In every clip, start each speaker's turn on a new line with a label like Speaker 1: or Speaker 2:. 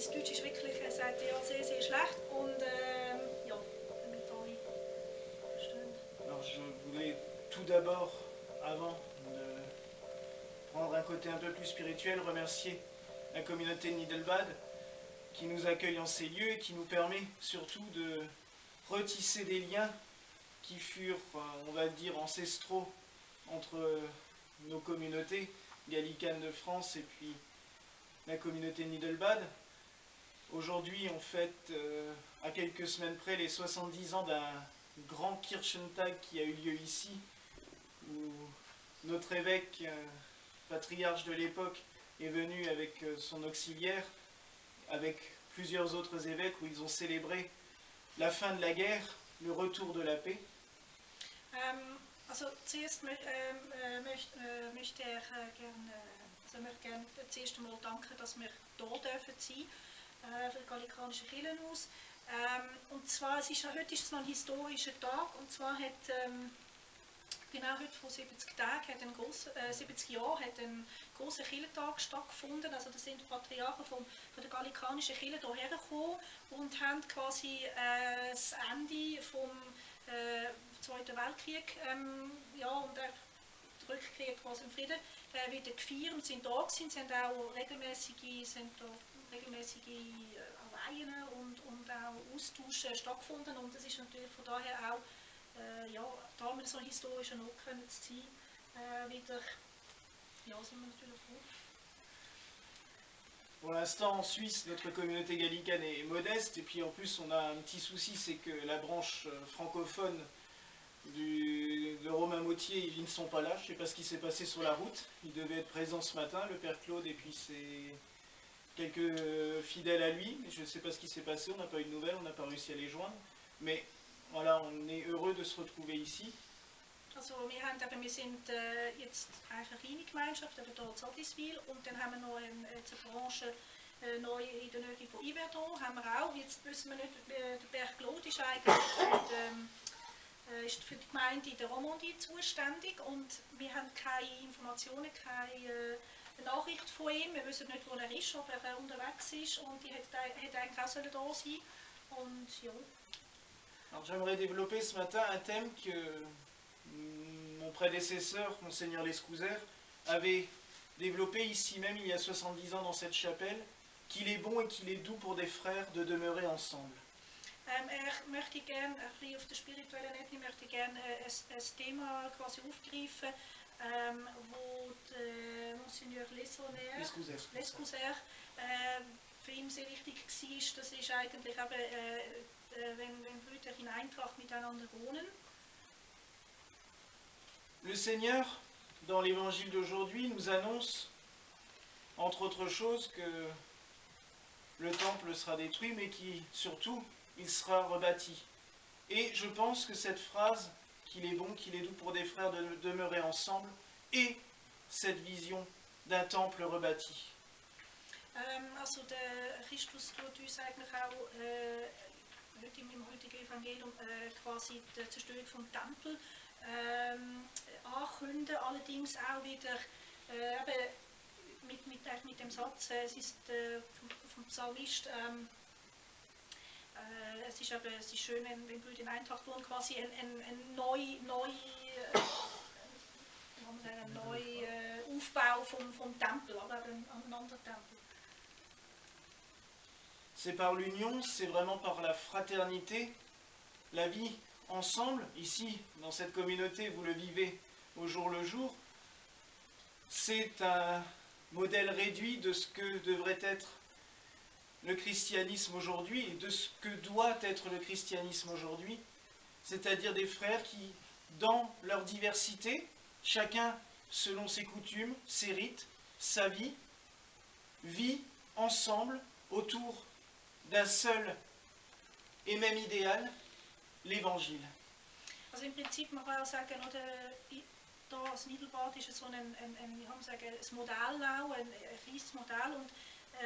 Speaker 1: sein Deutsch ist wirklich, sagt er, ja, sehr, sehr schlecht und ja, damit alle verstehen.
Speaker 2: Alors je voulais tout d'abord, avant de prendre un côté un peu plus spirituel, remercier la communauté de Nidelbad qui nous accueille en ces lieux et qui nous permet surtout de retisser des liens qui furent, on va dire, ancestraux entre nos communautés gallicanes de France et puis la communauté de Nidelbad. Aujourd'hui, on fête à quelques semaines près les 70 ans d'un grand Kirchentag qui a eu lieu ici, où notre évêque, patriarche de l'époque, est venu avec son auxiliaire, avec plusieurs autres évêques, où ils ont célébré la fin de la guerre, le retour de la paix.
Speaker 1: Also zuerst möchte er gerne zuerst einmal danken, dass wir hier dürfen sein für die Gallikanische Kirchenhaus. Und zwar, heute ist es noch ein historischer Tag, und zwar hat genau heute vor 70 Tagen, 70 Jahren, hat ein grosser Kirchentag stattgefunden. Also da sind die Patriarchen von der Gallikanischen Kirche hierher gekommen und haben quasi das Ende vom Zweiten Weltkrieg ja, und der Rückkehr quasi im Frieden wieder gefeiert und sind da gewesen. Sie haben auch regelmäßige Weihen und auch Austausch stattgefunden, und es ist natürlich von daher auch ja, da mit so einem historischen Ort können zu sein, wieder, ja, sind wir natürlich froh.
Speaker 2: Pour l'instant, en Suisse, notre communauté gallicane est modeste, et puis en plus, on a un petit souci, c'est que la branche francophone de Romain Mautier, ils ne sont pas là. Je ne sais pas ce qui s'est passé sur la route. Ils devaient être présents ce matin, le père Claude, et puis c'est quelques fidèles à lui. Je ne sais pas ce qui s'est passé, on n'a pas eu de nouvelles, on n'a pas réussi à les joindre. Mais voilà, on est heureux de se retrouver ici.
Speaker 1: Also wir sind jetzt eigentlich eine kleine Gemeinschaft, eben hier in Satiswil, und dann haben wir noch eine Branche neu in der Nähe von Yverdon, haben wir auch. Jetzt wissen wir nicht, der Berg Claude ist eigentlich ist für die Gemeinde in der Romandie zuständig, und wir haben keine Informationen, keine Nachricht von ihm. Wir wissen nicht, wo er ist, ob er unterwegs ist, und die hätte eigentlich auch da sein. Und ja.
Speaker 2: Alors j'aimerais développer ce matin un thème que mon prédécesseur, Monseigneur Lescouzer, avait développé ici même il y a 70 ans dans cette chapelle, qu'il est bon et qu'il est doux pour des frères de demeurer ensemble.
Speaker 1: Möchte gerne, ein bisschen auf der spirituellen Ebene, möchte gerne ein Thema quasi aufgreifen, wo Monseigneur Lescouzer für ihn sehr wichtig war. Das ist eigentlich eben, wenn Brüder in Eintracht miteinander wohnen.
Speaker 2: Le Seigneur, dans l'évangile d'aujourd'hui, nous annonce, entre autres choses, que le temple sera détruit, mais qui, surtout, il sera rebâti. Et je pense que cette phrase, qu'il est bon, qu'il est doux pour des frères de demeurer ensemble, est cette vision d'un temple rebâti.
Speaker 1: Also der Christus tut uns eigentlich auch heute im heutigen Evangelium quasi die Zerstörung vom Tempel ankündigen, allerdings auch wieder mit dem Satz, es ist vom Psalmist, es ist schön, wenn Brüder in Eintracht wohnen, quasi ein neuer Aufbau vom Tempel, aber ein anderer Tempel.
Speaker 2: C'est par l'union, c'est vraiment par la fraternité, la vie ensemble, ici, dans cette communauté, vous le vivez au jour le jour. C'est un modèle réduit de ce que devrait être le christianisme aujourd'hui et de ce que doit être le christianisme aujourd'hui, c'est-à-dire des frères qui, dans leur diversité, chacun selon ses coutumes, ses rites, sa vie, vit ensemble autour d'un seul et même idéal, l'Évangile.
Speaker 1: Also im Prinzip, man kann auch sagen, oder, da als Nidelbad ist es so ein Modell auch, ein kleines Modell, und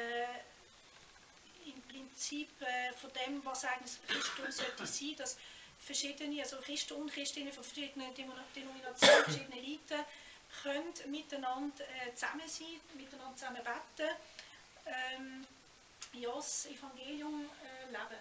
Speaker 1: im Prinzip von dem, was eigentlich das Christentum sollte sein, dass verschiedene, also Christen und Christinnen von verschiedenen Denominationen, verschiedene Riten, können miteinander zusammen sein, miteinander zusammen beten. ja, das Evangelium leben.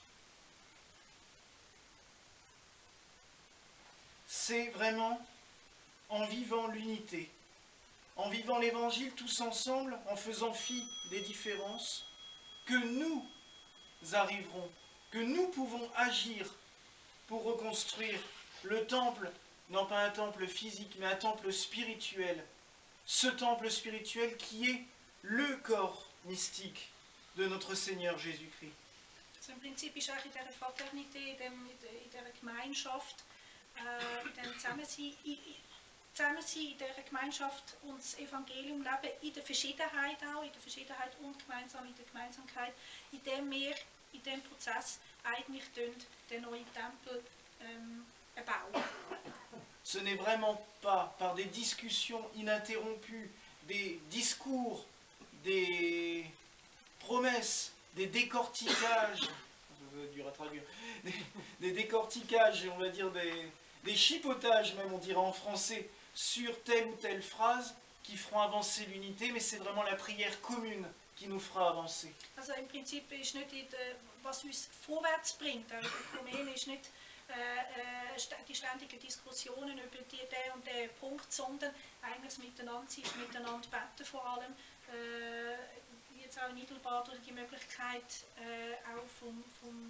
Speaker 2: C'est vraiment en vivant l'unité, en vivant l'évangile tous ensemble, en faisant fi des différences, que nous arriverons, que nous pouvons agir pour reconstruire le temple, non pas un temple physique, mais un temple spirituel. Ce temple spirituel qui est le corps mystique de notre Seigneur Jésus-Christ.
Speaker 1: Also im Prinzip ist auch in dieser Fraternität, in dieser Gemeinschaft, in diesem Zusammensein, in dieser Gemeinschaft und das Evangelium leben, in der Verschiedenheit auch, in der Verschiedenheit und gemeinsam in der Gemeinsamkeit, indem wir in diesem Prozess eigentlich den neuen Tempel erbauen.
Speaker 2: Ce n'est vraiment pas par des discussions ininterrompues, des discours, des promesses, des décortiquages, dur à traduire, des décortiquages, on va dire des chipotages même, on dirait en français, sur telle ou telle phrase qui feront avancer l'unité, mais c'est vraiment la prière commune qui nous fera avancer.
Speaker 1: Also im Prinzip ist nicht was uns vorwärts bringt, auch Ökumene ist nicht die ständigen Diskussionen über den und den Punkt, sondern eigentlich das Miteinander sein, das Miteinander beten vor allem. Jetzt auch in Idelbad die Möglichkeit auch vom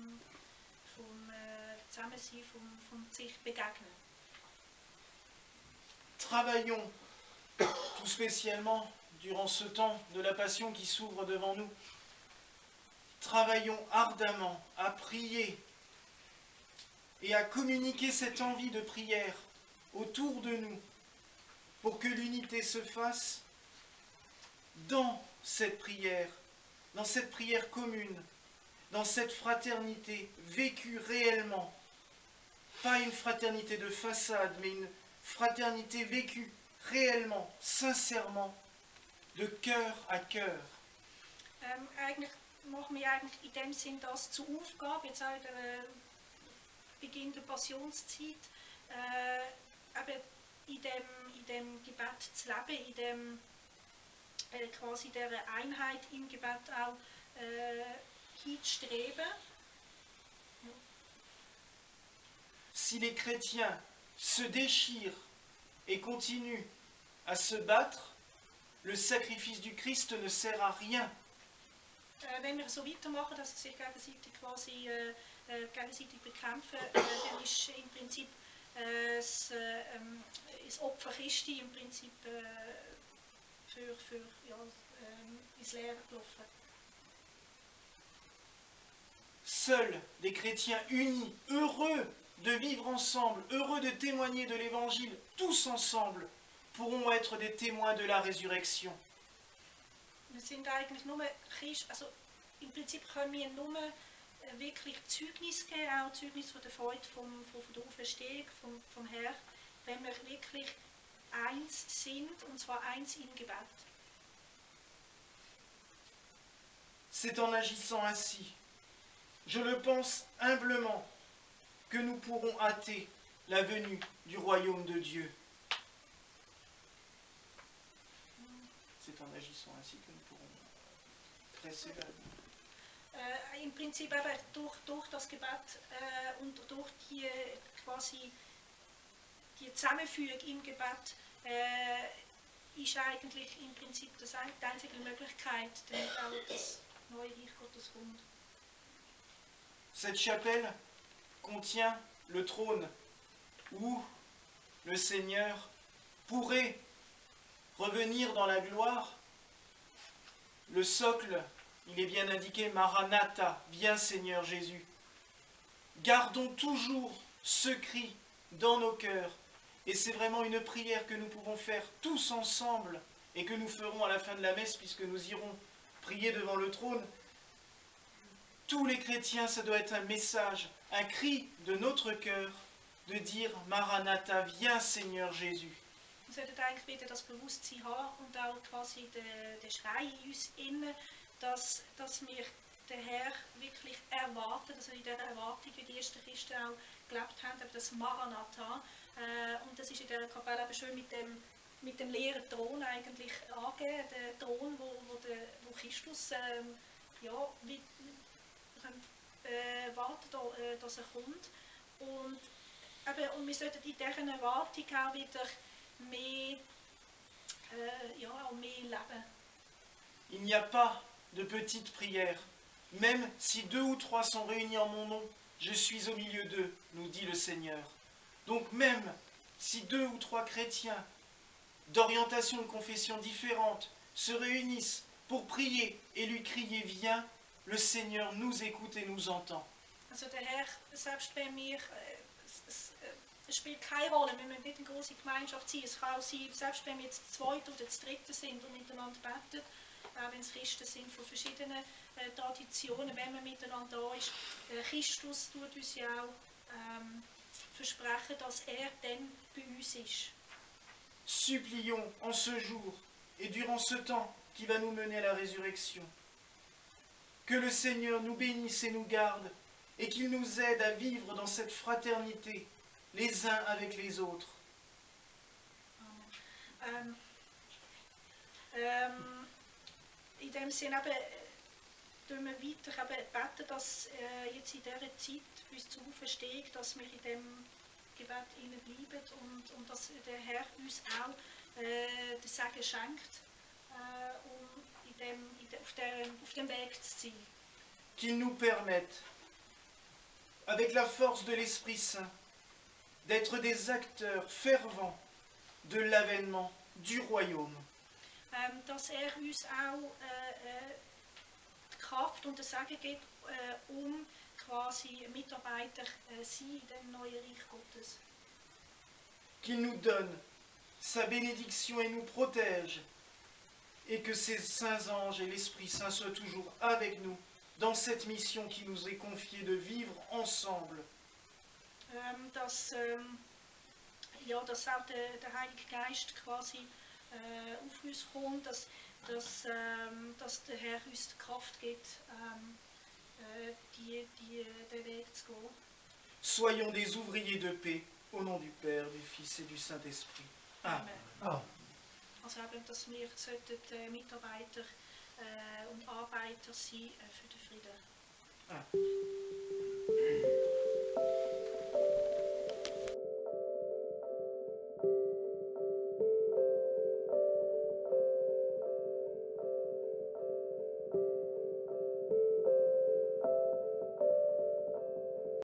Speaker 1: Zusammensein, vom sich begegnen.
Speaker 2: Travaillons tout spécialement durant ce temps de la Passion qui s'ouvre devant nous. Travaillons ardemment à prier et à communiquer cette envie de prière autour de nous pour que l'unité se fasse dans cette prière commune, dans cette fraternité vécue réellement. Pas une fraternité de façade, mais une fraternité vécue réellement, sincèrement, de cœur à cœur.
Speaker 1: Eigentlich machen wir eigentlich in dem Sinn das zur Aufgabe, jetzt auch in der Beginn der Passionszeit, eben in dem Gebet zu leben, in dem quasi dieser Einheit im Gebet auch hinzustreben.
Speaker 2: Si les chrétiens se déchirent et continuent à se battre, le sacrifice du Christ ne sert à rien.
Speaker 1: Wenn wir so weitermachen, dass sie sich gegenseitig quasi gegenseitig bekämpfen, dann ist im Prinzip das Opfer Christi im Prinzip ins Leere gelaufen.
Speaker 2: Seuls des chrétiens unis, heureux de vivre ensemble, heureux de témoigner de l'Évangile, tous ensemble, pourront être des témoins de la résurrection.
Speaker 1: Wir sind eigentlich nur also im Prinzip können wir nur wirklich Zeugnis geben, auch Zeugnis von der Freude von der Auferstehung vom Herrn, wenn wir wirklich eins sind, und zwar eins im Gebet.
Speaker 2: C'est en agissant ainsi, je le pense humblement, que nous pourrons hâter la venue du royaume de Dieu. C'est en agissant ainsi que nous pourrons presser la
Speaker 1: Im Prinzip eben durch das Gebet und durch die quasi die Zusammenführung im Gebet ist eigentlich im Prinzip die einzige Möglichkeit, damit auch das neue Reich Gottes kommt.
Speaker 2: Cette chapelle contient le trône où le Seigneur pourrait revenir dans la gloire. Le socle, il est bien indiqué, Maranatha, viens Seigneur Jésus. Gardons toujours ce cri dans nos cœurs. Et c'est vraiment une prière que nous pouvons faire tous ensemble et que nous ferons à la fin de la messe puisque nous irons prier devant le trône. Tous les chrétiens, ça doit être un message, un cri de notre cœur de dire Maranatha, viens Seigneur Jésus.
Speaker 1: Wir sollten eigentlich wieder das Bewusstsein haben und auch quasi den Schrei in uns innen, dass wir den Herr wirklich erwarten, dass wir in dieser Erwartung, wie die ersten Christen auch gelebt haben, das Maranatha. Und das ist in dieser Kapelle eben schön mit dem leeren Thron eigentlich angegeben, der Thron, wo Christus ja, warten, dass er kommt. Und wir sollten in dieser Erwartung auch wieder mehr, mehr leben.
Speaker 2: Il n'y a pas de petites prières. Même si 2 ou 3 sont réunis en mon nom, je suis au milieu d'eux, nous dit le Seigneur. Donc même si 2 ou 3 chrétiens d'orientation de confession différentes se réunissent pour prier et lui crier « Viens », le Seigneur nous écoute et nous entend.
Speaker 1: Also der Herr, selbst wenn wir, es spielt keine Rolle, wir müssen nicht eine große Gemeinschaft sein. Es kann auch sein, selbst wenn wir jetzt das Zweite oder das Dritte sind und miteinander beten, auch wenn es Christen sind von verschiedenen Traditionen, wenn man miteinander da ist. Christus tut uns ja auch versprechen, dass er dann bei uns ist.
Speaker 2: Supplions en ce jour et durant ce temps qui va nous mener à la résurrection. Que le Seigneur nous bénisse et nous garde et qu'il nous aide à vivre dans cette fraternité les uns avec les autres.
Speaker 1: Amen. In dem Sinne tun wir weiter beten, dass jetzt in dieser Zeit bis zur Auferstehung, dass wir in dem Gebet bleiben und dass der Herr uns auch den Segen schenkt, um auf dem Weg zu sein.
Speaker 2: Qu'il nous permette, avec la force de l'Esprit Saint, d'être des acteurs fervents de l'avènement du royaume.
Speaker 1: Dass uns auch die Kraft und den Segen gibt, quasi Mitarbeiter sein in dem neuen Reich Gottes.
Speaker 2: Qu'il nous donne sa bénédiction et nous protège, et que ses saints anges et l'Esprit Saint soient toujours avec nous dans cette mission qui nous est confiée de vivre ensemble.
Speaker 1: Dass auch der Heilige Geist quasi auf uns kommt, dass der Herr uns die Kraft gibt, den Weg zu gehen.
Speaker 2: Soyons des ouvriers de paix au nom du Père, du Fils et du Saint-Esprit. Amen.
Speaker 1: Amen. Also dass wir Mitarbeiter und Arbeiter sein für den Frieden.
Speaker 2: Amen.